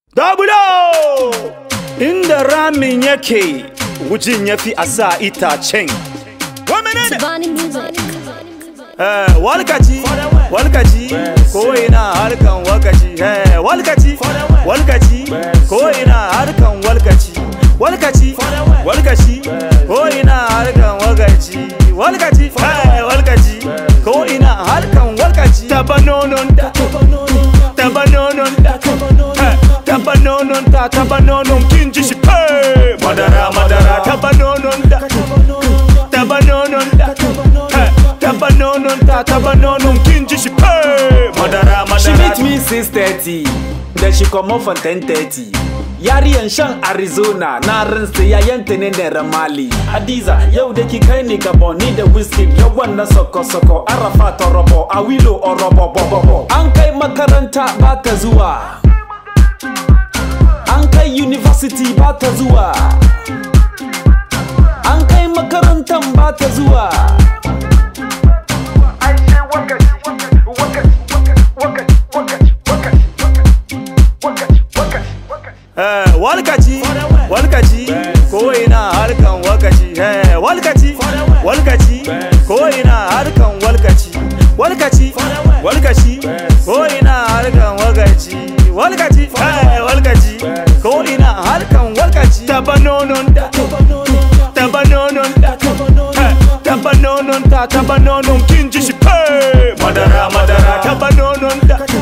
Dabulo! Inda ramin yake wujin yafi a sa itacen. Savani Music. Walkaci, ko ina harkan walkaci. Walkaci, ko ina harkan walkaci. Walkaci, ko ina harkan walkaci. Walkaci, ko ina harkan walkaci. Tabanonon da, tabanonon kinji shi pe. Madara, tabanonon da, tabanonon kinji shi pe. Madara. She meet me 6:30, then she come off on 10:30. Yariyan shan Arizona, na rinsa yayanta ne da Ramali. Hadiza, yau da ki kai ni Gabon ni da whiskey, yawan na soko-soko, Arafat orobo, Awilo orobo bobobo. An kai makaranta ba ta zuwa, an kai university ba ta zuwa, an kai makarantan ba ta zuwa. Walkaci, ko ina harkan walkaci. Walkaci, ko ina harkan walkaci. Walkaci, ko ina harkan walkaci. Walkaci, ko ina harkan walkaci. Tabanonon kinji shi pe. Madara, tabanonon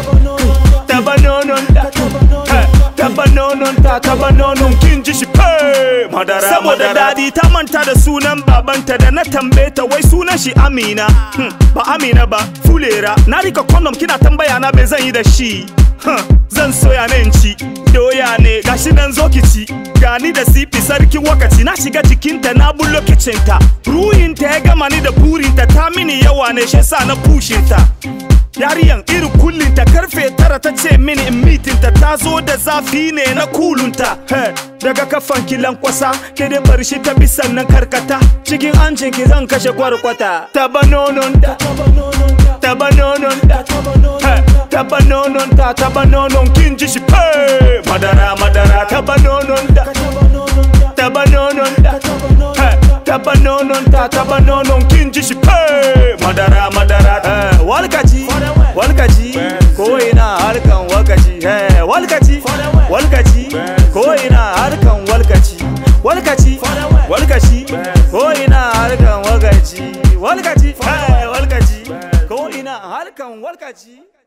kinji shi pe. Madara. Saboda dadi ta manta da sunan babanta da na tambaye ta wai sunan shi Amina. Ba Amina ba, Fulera. Na rika kondom kina tambaya na bai zan yi da shi. Zan soya ne ci, doya ne gashi nan zo ki ci. Gani da sifi sarki wakaci, na shiga jikinta na bullo kicinta. Ruhinta ya gama ni da burinta, ta mini yawa ne shi sa na pushinta. Yariyan iri kullinta karfe 9 ta ce mini in mitinta, ta zo da zafi ne na kulunta. Daga kafan kilan kwasa ke dai bar shi ta bisan nan karkata, cikin hancin ki zan kashe kwarkwata. Tabanonon kinji shi pe. Madara, tabanonon kinji shi pe. Madara. Walkaci, ko ina harkan walkaci. Walkaci, ko ina harkan walkaci. Walkaci, ko ina harkan walkaci. Walkaci, ko ina harkan walkaci.